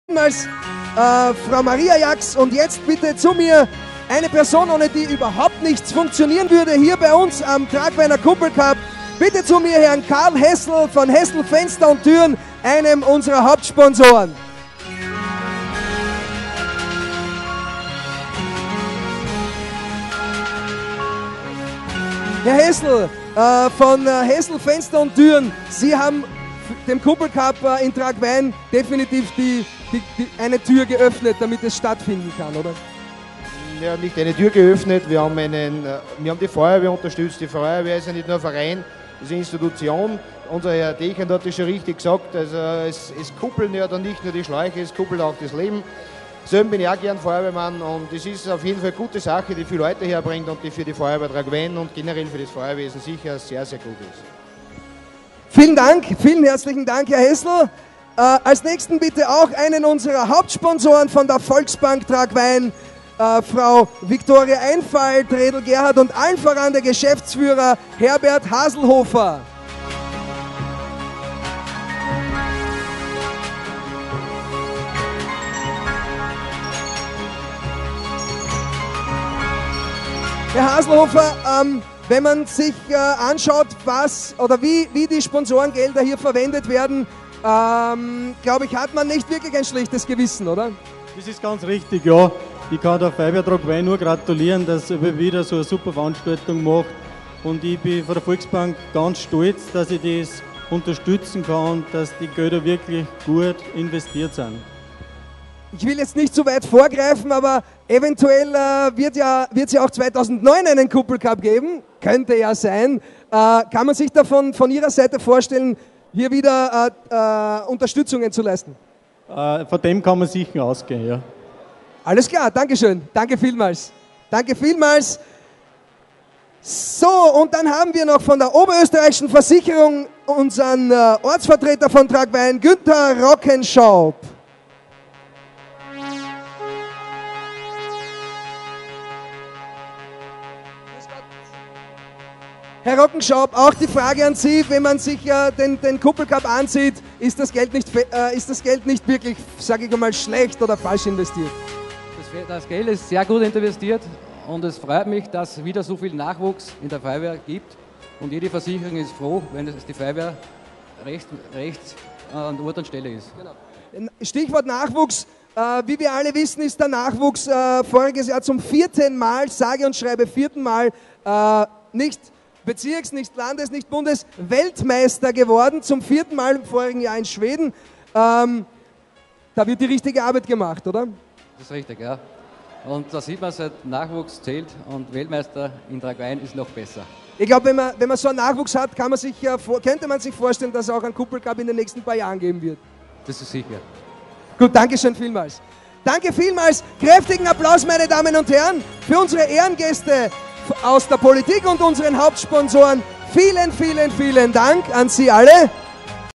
Als Frau Maria Jax, und jetzt bitte zu mir eine Person, ohne die überhaupt nichts funktionieren würde, hier bei uns am Tragweiner Kuppelcup. Bitte zu mir Herrn Karl Hessel von Hessel Fenster und Türen, einem unserer Hauptsponsoren. Herr Hessel von Hessel Fenster und Türen, Sie haben dem Kuppelcup in Tragwein definitiv eine Tür geöffnet, damit es stattfinden kann, oder? Ja, nicht eine Tür geöffnet, wir haben die Feuerwehr unterstützt. Die Feuerwehr ist ja nicht nur ein Verein, es ist eine Institution. Unser Herr Dechand hat das schon richtig gesagt, also es kuppeln ja dann nicht nur die Schläuche, es kuppelt auch das Leben. Selber bin ich auch gern Feuerwehrmann und es ist auf jeden Fall eine gute Sache, die viele Leute herbringt und die für die Feuerwehr Tragwein und generell für das Feuerwesen sicher sehr, sehr gut ist. Vielen Dank, vielen herzlichen Dank, Herr Hessel. Als nächsten bitte auch einen unserer Hauptsponsoren von der Volksbank Tragwein, Frau Viktoria Einfalt, Redl Gerhard und allen voran der Geschäftsführer Herbert Haselhofer. Herr Haselhofer, wenn man sich anschaut, was oder wie die Sponsorengelder hier verwendet werden, glaube ich, hat man nicht wirklich ein schlechtes Gewissen, oder? Das ist ganz richtig, ja. Ich kann der Feuerwehr Tragwein nur gratulieren, dass er wieder so eine super Veranstaltung macht. Und ich bin von der Volksbank ganz stolz, dass ich das unterstützen kann, dass die Gelder wirklich gut investiert sind. Ich will jetzt nicht zu weit vorgreifen, aber eventuell wird es ja auch 2009 einen Kuppelcup geben. Könnte ja sein. Kann man sich davon von Ihrer Seite vorstellen, hier wieder Unterstützungen zu leisten? Von dem kann man sicher ausgehen, ja. Alles klar, Dankeschön. Danke vielmals. Danke vielmals. So, und dann haben wir noch von der Oberösterreichischen Versicherung unseren Ortsvertreter von Tragwein, Günther Rockenschaub. Herr Rockenschaub, auch die Frage an Sie, wenn man sich den Kuppelcup ansieht, ist das Geld nicht wirklich, sage ich mal, schlecht oder falsch investiert? Das Geld ist sehr gut investiert und es freut mich, dass es wieder so viel Nachwuchs in der Feuerwehr gibt und jede Versicherung ist froh, wenn es die Feuerwehr rechts an Ort und Stelle ist. Genau. Stichwort Nachwuchs. Wie wir alle wissen, ist der Nachwuchs voriges Jahr zum 4. Mal, sage und schreibe 4. Mal, nicht Bezirks-, nicht Landes-, nicht Bundes-Weltmeister geworden, zum 4. Mal im vorigen Jahr in Schweden. Da wird die richtige Arbeit gemacht, oder? Das ist richtig, ja. Und da sieht man, seit Nachwuchs zählt und Weltmeister in Tragwein ist noch besser. Ich glaube, wenn man so einen Nachwuchs hat, könnte man sich vorstellen, dass es auch einen Kuppelcup in den nächsten paar Jahren geben wird. Das ist sicher. Gut, danke schön vielmals. Danke vielmals. Kräftigen Applaus, meine Damen und Herren, für unsere Ehrengäste aus der Politik und unseren Hauptsponsoren. Vielen, vielen, vielen Dank an Sie alle.